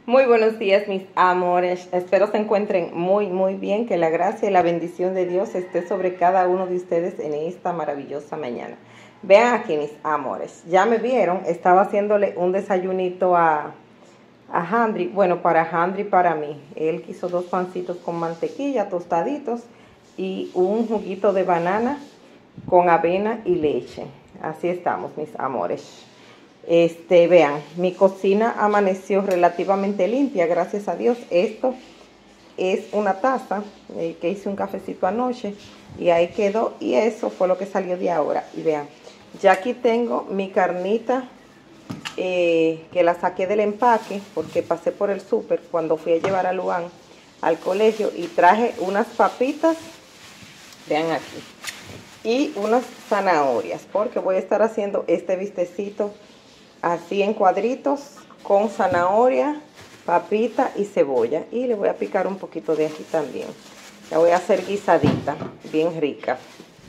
Muy buenos días, mis amores. Espero se encuentren muy bien. Que la gracia y la bendición de Dios esté sobre cada uno de ustedes en esta maravillosa mañana. Vean aquí, mis amores. Ya me vieron, estaba haciéndole un desayunito a Handry. Bueno, para Handry y para mí. Él quiso 2 pancitos con mantequilla, tostaditos, y un juguito de banana con avena y leche. Así estamos, mis amores. Vean, mi cocina amaneció relativamente limpia, gracias a Dios. Esto es una taza que hice un cafecito anoche y ahí quedó, y eso fue lo que salió de ahora. Y vean, ya aquí tengo mi carnita que la saqué del empaque porque pasé por el súper cuando fui a llevar a Luan al colegio y traje unas papitas, vean aquí, y unas zanahorias porque voy a estar haciendo este bistecito así en cuadritos con zanahoria, papita y cebolla, y le voy a picar un poquito de ají también. La voy a hacer guisadita, bien rica.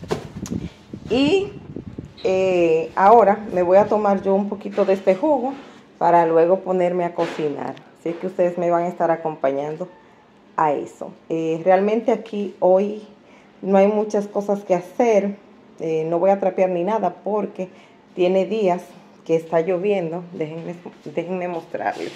Y ahora me voy a tomar yo un poquito de este jugo para luego ponerme a cocinar. Así que ustedes me van a estar acompañando a eso. Realmente aquí hoy no hay muchas cosas que hacer. No voy a trapear ni nada porque tiene días que está lloviendo. Déjenme mostrarles.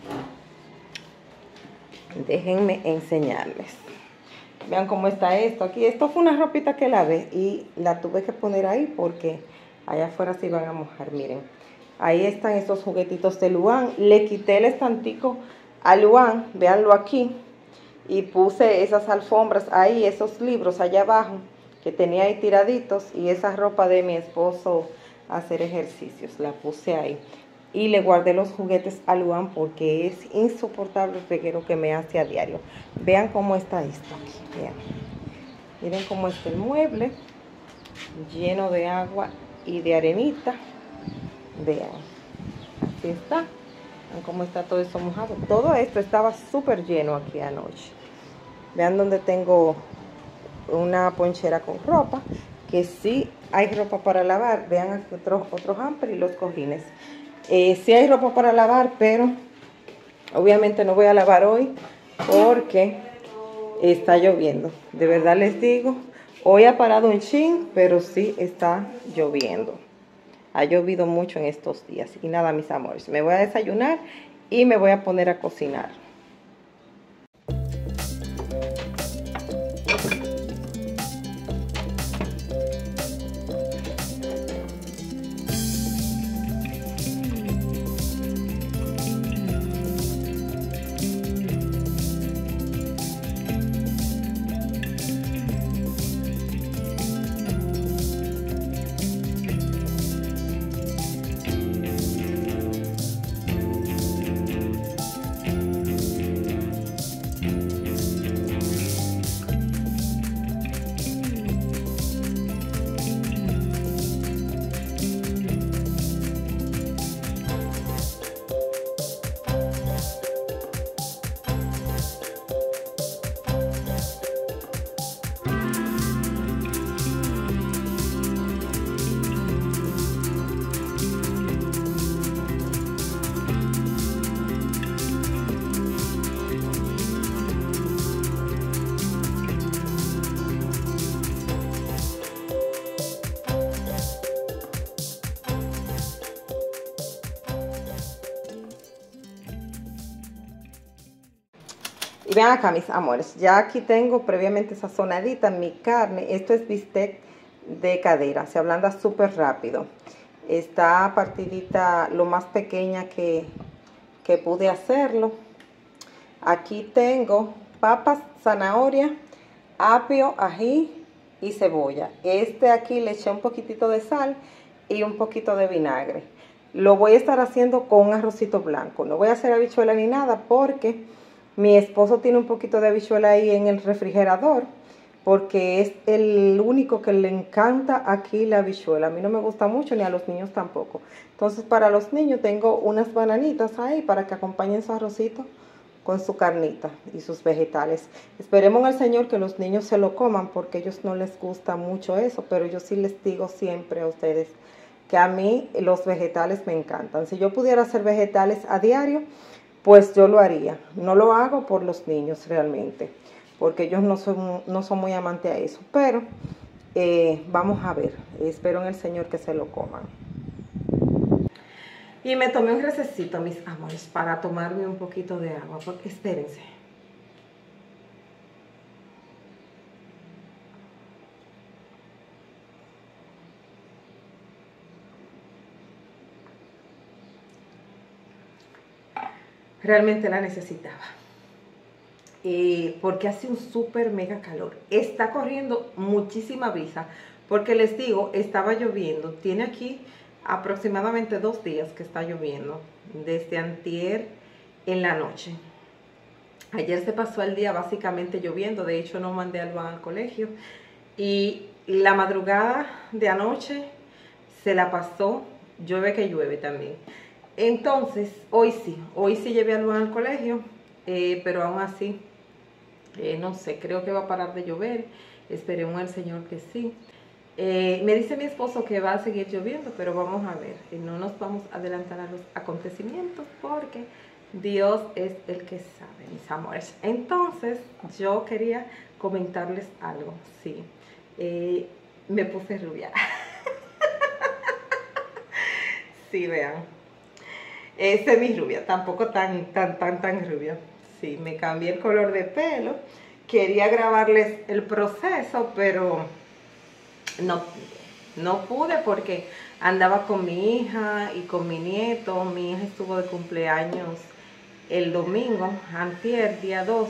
Déjenme enseñarles. Vean cómo está esto aquí. Esto fue una ropita que lavé y la tuve que poner ahí porque allá afuera se iban a mojar. Miren, ahí están estos juguetitos de Luan. Le quité el estantico a Luan, véanlo aquí, y puse esas alfombras ahí, esos libros allá abajo que tenía ahí tiraditos, y esa ropa de mi esposo a hacer ejercicios, la puse ahí. Y le guardé los juguetes a Luan porque es insoportable el reguero que me hace a diario. Vean cómo está esto aquí, vean. Miren cómo está el mueble, lleno de agua y de arenita. Vean, así está. Vean cómo está todo eso mojado. Todo esto estaba súper lleno aquí anoche. Vean donde tengo una ponchera con ropa, que sí hay ropa para lavar. Vean aquí otros hamper y los cojines. Sí hay ropa para lavar, pero obviamente no voy a lavar hoy porque está lloviendo. De verdad les digo, hoy ha parado un chin, pero sí está lloviendo. Ha llovido mucho en estos días. Y nada, mis amores, me voy a desayunar y me voy a poner a cocinar. Y vean acá, mis amores, ya aquí tengo previamente sazonadita mi carne. Esto es bistec de cadera, se ablanda súper rápido. Está partidita lo más pequeña que pude hacerlo. Aquí tengo papas, zanahoria, apio, ají y cebolla. Aquí le eché un poquitito de sal y un poquito de vinagre. Lo voy a estar haciendo con un arrocito blanco. No voy a hacer habichuela ni nada porque mi esposo tiene un poquito de habichuela ahí en el refrigerador, porque es el único que le encanta aquí la habichuela. A mí no me gusta mucho, ni a los niños tampoco. Entonces, para los niños tengo unas bananitas ahí para que acompañen su arrocito con su carnita y sus vegetales. Esperemos en el Señor que los niños se lo coman porque a ellos no les gusta mucho eso, pero yo sí les digo siempre a ustedes que a mí los vegetales me encantan. Si yo pudiera hacer vegetales a diario, pues yo lo haría. No lo hago por los niños realmente, porque ellos no son muy amantes a eso, pero vamos a ver, espero en el Señor que se lo coman. Y me tomé un recesito, mis amores, para tomarme un poquito de agua, porque espérense. Realmente la necesitaba. Porque hace un súper mega calor. Está corriendo muchísima brisa, porque les digo, estaba lloviendo. Tiene aquí aproximadamente 2 días que está lloviendo, desde antier en la noche. Ayer se pasó el día básicamente lloviendo, de hecho no mandé a Luan al colegio. Y la madrugada de anoche se la pasó, llueve que llueve también. Entonces, hoy sí llevé a Luan al colegio, pero aún así, no sé, creo que va a parar de llover, esperemos al Señor que sí. Me dice mi esposo que va a seguir lloviendo, pero vamos a ver, no nos vamos a adelantar a los acontecimientos porque Dios es el que sabe, mis amores. Entonces, yo quería comentarles algo, sí, me puse rubia. Sí, vean. Semi rubia, tampoco tan rubia. Sí, me cambié el color de pelo. Quería grabarles el proceso, pero no pude porque andaba con mi hija y con mi nieto. Mi hija estuvo de cumpleaños el domingo, antier, día 2.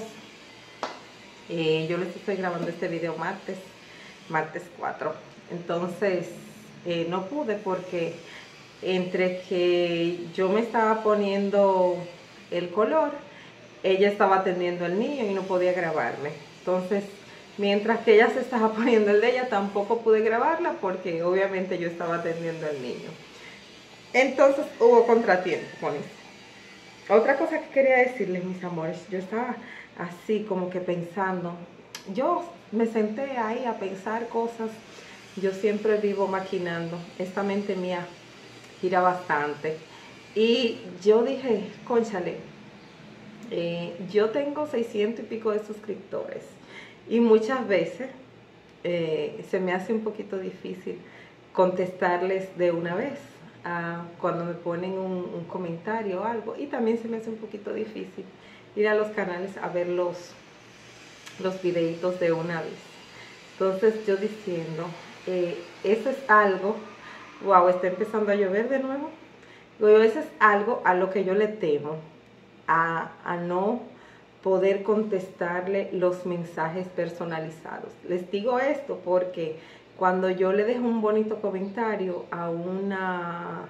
Yo les estoy grabando este video martes 4. Entonces, no pude porque entre que yo me estaba poniendo el color, ella estaba atendiendo al niño y no podía grabarme. Entonces, mientras que ella se estaba poniendo el de ella, tampoco pude grabarla porque obviamente yo estaba atendiendo al niño. Entonces hubo contratiempo con eso. Otra cosa que quería decirles, mis amores, yo estaba así como que pensando, yo me senté ahí a pensar cosas, yo siempre vivo maquinando, esta mente mía gira bastante. Y yo dije, cónchale, yo tengo 600 y pico de suscriptores y muchas veces se me hace un poquito difícil contestarles de una vez cuando me ponen un comentario o algo, y también se me hace un poquito difícil ir a los canales a ver los videitos de una vez. Entonces yo diciendo, eso es algo. Wow, está empezando a llover de nuevo. Eso es algo a lo que yo le temo, a no poder contestarle los mensajes personalizados. Les digo esto porque cuando yo le dejo un bonito comentario a una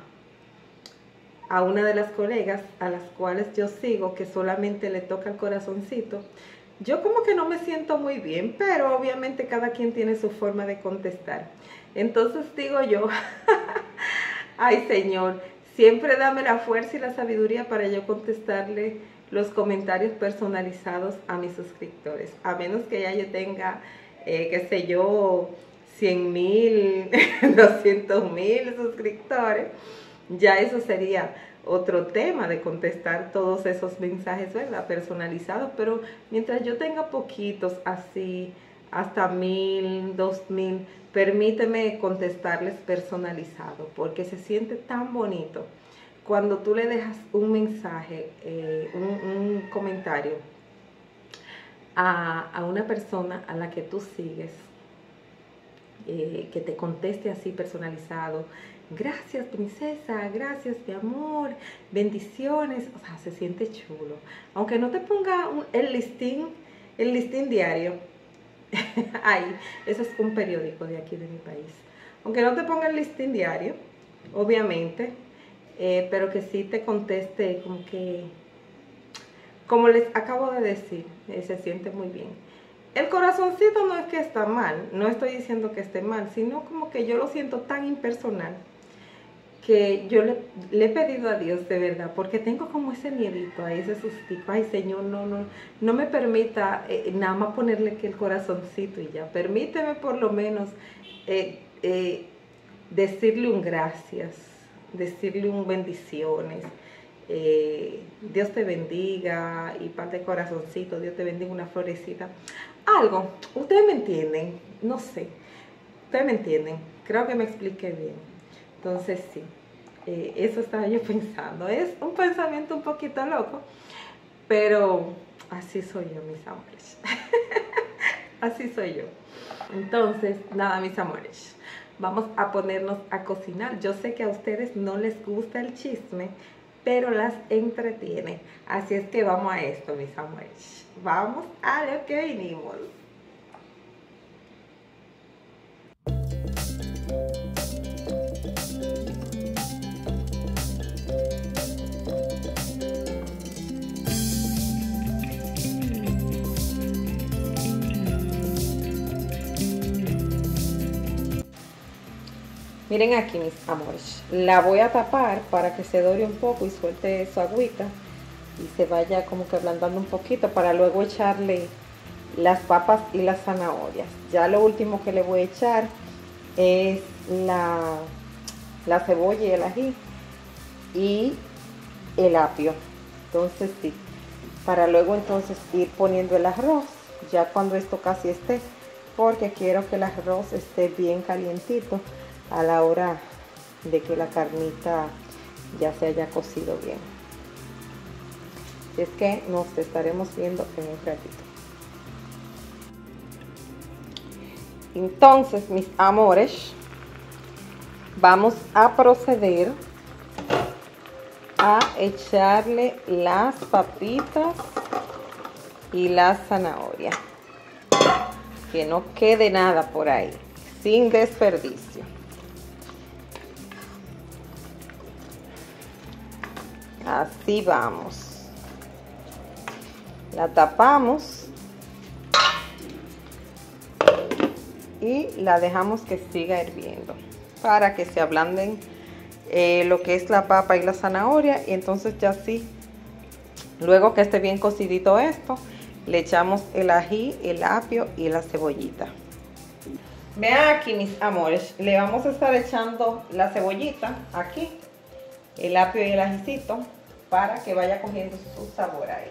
de las colegas a las cuales yo sigo, que solamente le toca el corazoncito, yo como que no me siento muy bien, pero obviamente cada quien tiene su forma de contestar. Entonces digo yo, ay Señor, siempre dame la fuerza y la sabiduría para yo contestarle los comentarios personalizados a mis suscriptores. A menos que ya yo tenga, qué sé yo, 100,000, 200,000 suscriptores, ya eso sería otro tema de contestar todos esos mensajes, ¿verdad?, personalizados. Pero mientras yo tenga poquitos, así hasta 1,000, 2,000, permíteme contestarles personalizado, porque se siente tan bonito cuando tú le dejas un mensaje, un comentario a una persona a la que tú sigues, que te conteste así personalizado. Gracias, princesa, gracias, mi amor, bendiciones. O sea, se siente chulo. Aunque no te ponga el listín diario. Ay, eso es un periódico de aquí de mi país. Aunque no te ponga el listín diario, obviamente, pero que sí te conteste como les acabo de decir, se siente muy bien. El corazoncito no es que está mal, no estoy diciendo que esté mal, sino como que yo lo siento tan impersonal que yo le he pedido a Dios de verdad, porque tengo como ese miedito, ese sustico. Ay Señor, no me permita nada más ponerle que el corazoncito y ya. Permíteme por lo menos decirle un gracias, decirle un bendiciones, Dios te bendiga y parte de corazoncito, Dios te bendiga, una florecita. Algo, ustedes me entienden, no sé, ustedes me entienden, creo que me expliqué bien. Entonces sí, eso estaba yo pensando. Es un pensamiento un poquito loco, pero así soy yo, mis amores. Así soy yo. Entonces, nada, mis amores, vamos a ponernos a cocinar. Yo sé que a ustedes no les gusta el chisme, pero las entretiene. Así es que vamos a esto, mis amores. Vamos a lo que vinimos. Miren aquí, mis amores, la voy a tapar para que se dore un poco y suelte su agüita y se vaya como que ablandando un poquito para luego echarle las papas y las zanahorias. Ya lo último que le voy a echar es la cebolla y el ají y el apio. Entonces sí, para luego entonces ir poniendo el arroz ya cuando esto casi esté, porque quiero que el arroz esté bien calientito a la hora de que la carnita ya se haya cocido bien. Así es que nos estaremos viendo en un ratito. Entonces, mis amores, vamos a proceder a echarle las papitas y la zanahoria. Que no quede nada por ahí, sin desperdicio. Así vamos. La tapamos y la dejamos que siga hirviendo para que se ablanden lo que es la papa y la zanahoria. Y entonces ya sí, luego que esté bien cocidito esto, le echamos el ají, el apio y la cebollita. Vean aquí, mis amores, le vamos a estar echando la cebollita aquí, el apio y el ajicito, para que vaya cogiendo su sabor ahí.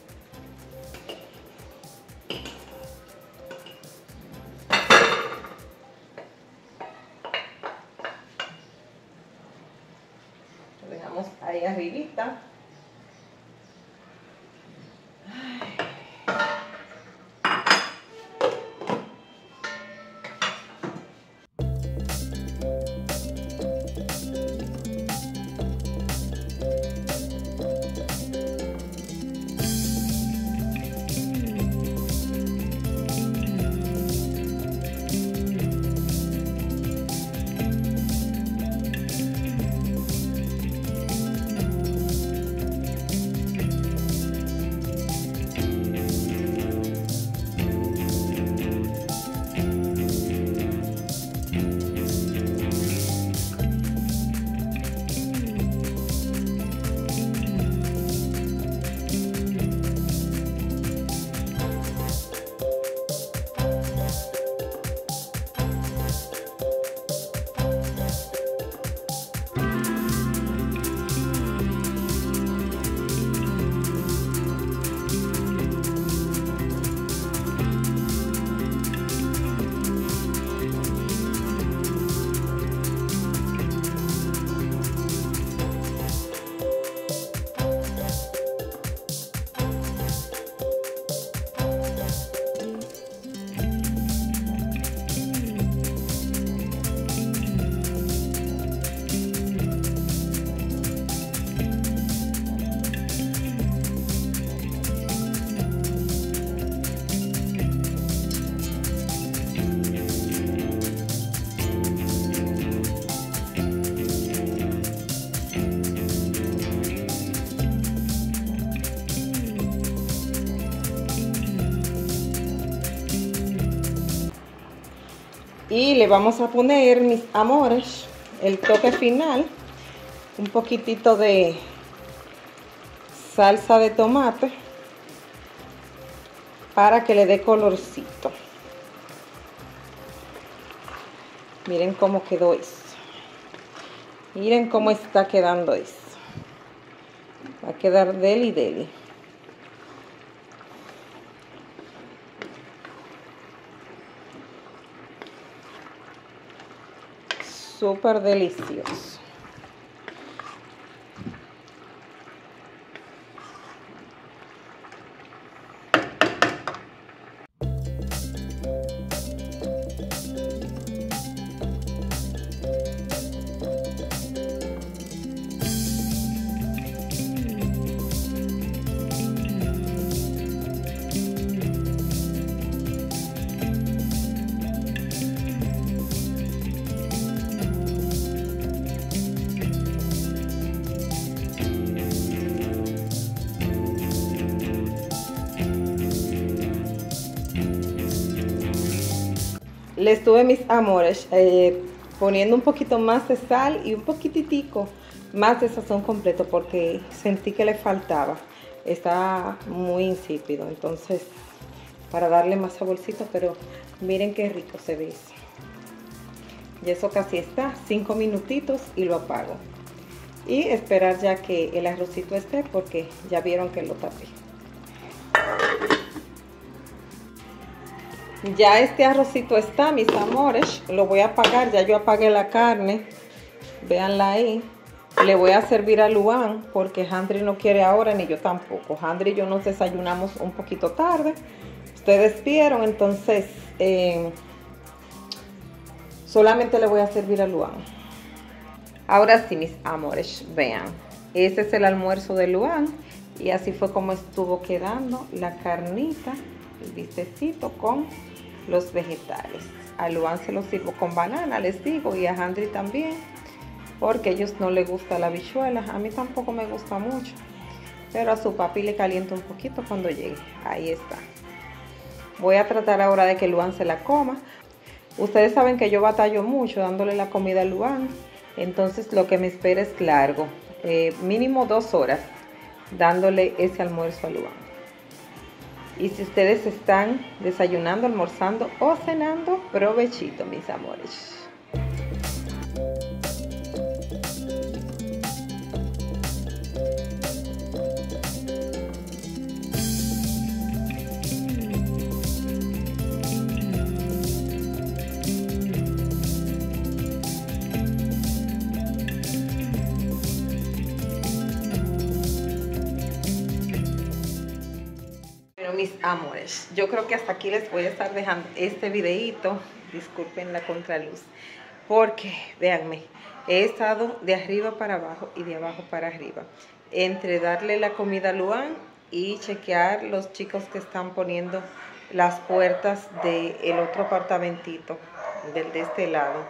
Lo dejamos ahí arribita. Y le vamos a poner, mis amores, el toque final, un poquitito de salsa de tomate para que le dé colorcito. Miren cómo quedó eso. Miren cómo está quedando eso. Va a quedar deli deli. Súper delicioso. Le estuve, mis amores, poniendo un poquito más de sal y un poquitico más de sazón completo porque sentí que le faltaba. Está muy insípido, entonces para darle más saborcito, pero miren qué rico se ve eso. Y eso casi está, 5 minutitos y lo apago. Y esperar ya que el arrocito esté porque ya vieron que lo tapé. Ya este arrocito está, mis amores, lo voy a apagar, ya yo apagué la carne, véanla ahí. Le voy a servir a Luan porque Handry no quiere ahora, ni yo tampoco. Handry y yo nos desayunamos un poquito tarde, ustedes vieron, entonces solamente le voy a servir a Luan. Ahora sí, mis amores, vean, ese es el almuerzo de Luan y así fue como estuvo quedando la carnita, el bistecito con los vegetales. A Luan se lo sirvo con banana, les digo, y a Handry también, porque a ellos no les gusta la habichuela. A mí tampoco me gusta mucho, pero a su papi le caliento un poquito cuando llegue. Ahí está. Voy a tratar ahora de que Luan se la coma. Ustedes saben que yo batallo mucho dándole la comida a Luan, entonces lo que me espera es largo, mínimo 2 horas dándole ese almuerzo a Luan. Y si ustedes están desayunando, almorzando o cenando, provechito, mis amores. Mis amores, yo creo que hasta aquí les voy a estar dejando este videito. Disculpen la contraluz, porque véanme, he estado de arriba para abajo y de abajo para arriba, entre darle la comida a Luan y chequear los chicos que están poniendo las puertas del otro apartamentito, del de este lado,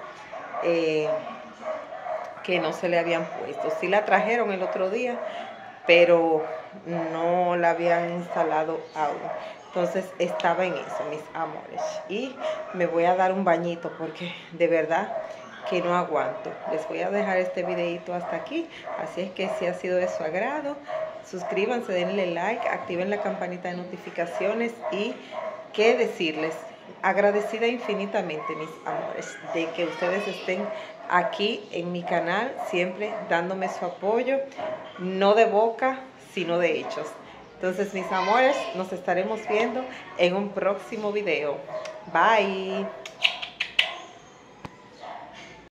que no se le habían puesto. Sí la trajeron el otro día, pero no la habían instalado aún. Entonces estaba en eso, mis amores. Y me voy a dar un bañito porque de verdad que no aguanto. Les voy a dejar este videito hasta aquí. Así es que si ha sido de su agrado, suscríbanse, denle like, activen la campanita de notificaciones y qué decirles. Agradecida infinitamente, mis amores, de que ustedes estén aquí en mi canal, siempre dándome su apoyo, no de boca, sino de hechos. Entonces, mis amores, nos estaremos viendo en un próximo video. Bye.